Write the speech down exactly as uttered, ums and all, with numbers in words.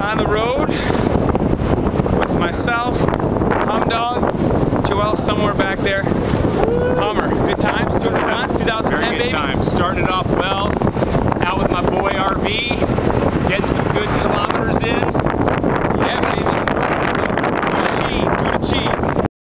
on the road with myself, Hum Dog, Joel somewhere back there. Hummer, good times, doing it fun, twenty ten, Very good baby. time. Started off well, out with my boy R V, getting some good